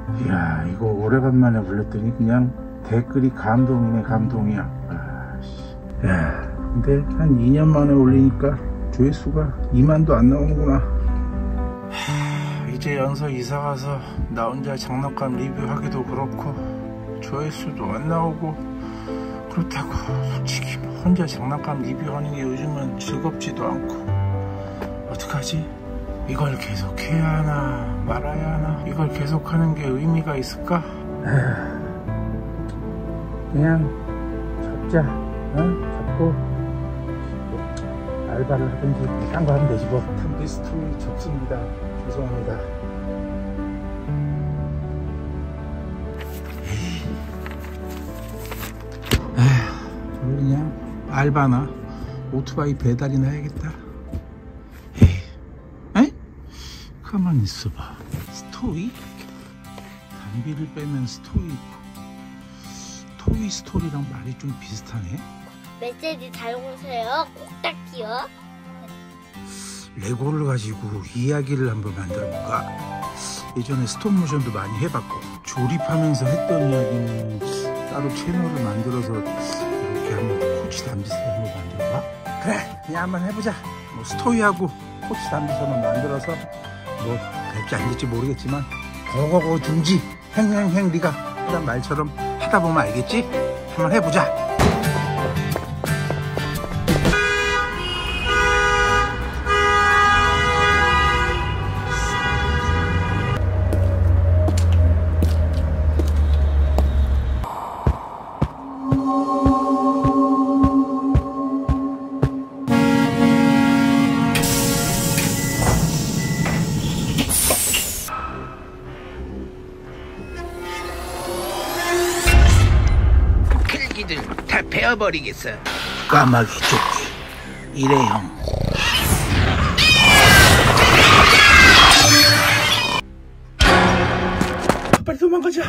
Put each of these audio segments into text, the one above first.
이야, 이거 오래간만에 불렀더니 그냥 댓글이 감동이네, 감동이야. 야, 근데 한 2년 만에 올리니까 조회수가 2만도 안 나오는구나. 이제 연서 이사가서 나 혼자 장난감 리뷰하기도 그렇고 조회수도 안 나오고 그렇다고 솔직히 혼자 장난감 리뷰하는 게 요즘은 즐겁지도 않고 어떡하지? 이걸 계속해야 하나 말아야 하나? 이걸 계속하는 게 의미가 있을까? 그냥 접자. 접고 알바를 하든지 딴 거 하면 되지 뭐. 탐비스토리 접습니다. 죄송합니다. 에휴, 그냥 알바나 오토바이 배달이나 해야겠다. 에이? 가만히 있어봐. 스토이? 담비를 빼면 스토이. 토이 스토리랑 말이 좀 비슷하네. 메시지 잘 오세요. 꼭딱지요. 레고를 가지고 이야기를 한번 만들어볼까? 예전에 스톱모션도 많이 해봤고 조립하면서 했던 이야기는 따로 채널을 만들어서 이렇게 한번 코치 담비스 한번 만들어봐. 그래, 그냥 한번 해보자. 뭐 스토이하고 코치 담비스 한번 만들어서 뭐 될지 안 될지 모르겠지만 고고고 둥지 행행행 네가 하던 말처럼 하다 보면 알겠지? 한번 해보자. 다 베어버리겠어. 까마귀 조끼 일회용. 빨리 도망가자.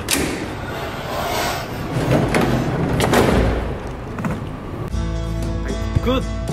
굿.